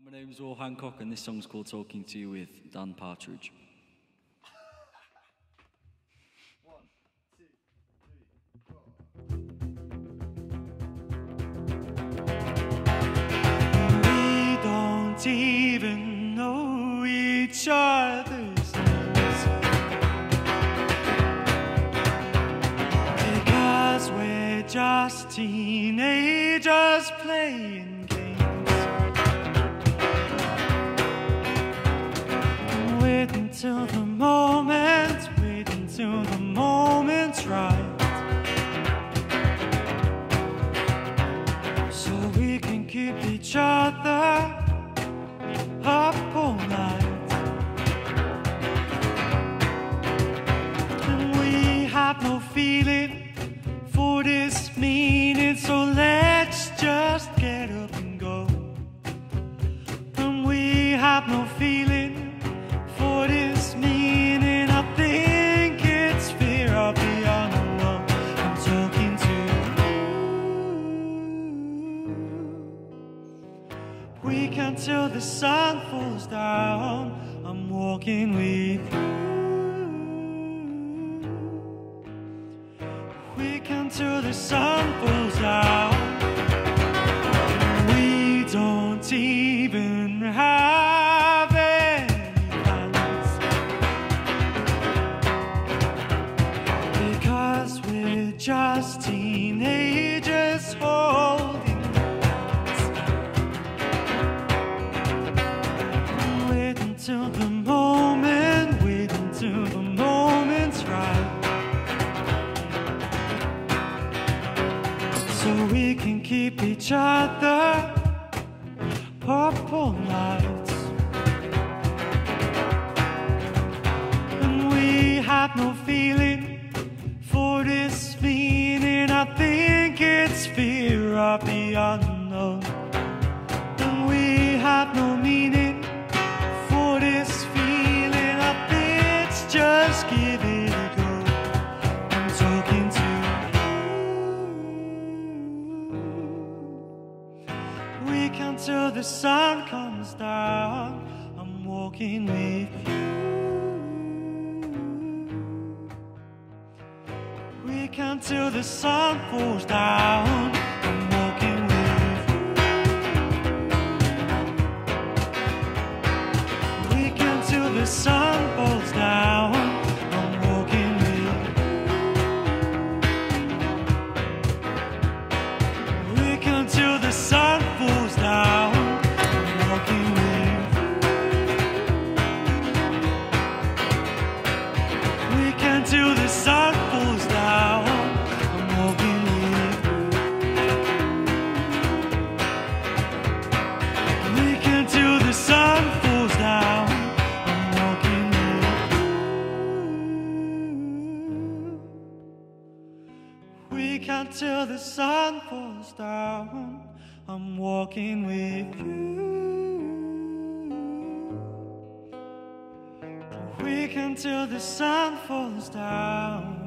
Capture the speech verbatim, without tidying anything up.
My name's Hancock, and this song's called Talking to You with Dan Partridge. One, two, three, four. We don't even know each other's names, because we're just teenagers playing games. Wait until the moment, wait until the moment's right, so we can keep each other up all night. And we have no feeling for this meaning, so let's just get up and go. And we have no feeling for this meaning, I think it's fear of the unknown. I'm talking to you. We can till the sun falls down. I'm walking with you. We can till the sun falls down. We don't even have any plans, because we're just teenagers holding hands. Wait until the moment, wait until the moment's right, so we can keep each other up all night. And we have no feeling for this meaning, I think it's fear of the unknown. And we have no meaning for this feeling, I think it's just give it a go. I'm talking to you. We can till the sun comes down. I'm walking with you. We can till the sun falls down. I'm walking with you. We can till the sun falls down. I'm walking with you. We can till the sun falls down. I'm walking with you. We can till the sun falls down. I'm walking with you. We can till the sun falls down. I'm walking with you. We can till the sun falls down. I'm walking with you. We can till the sun falls down.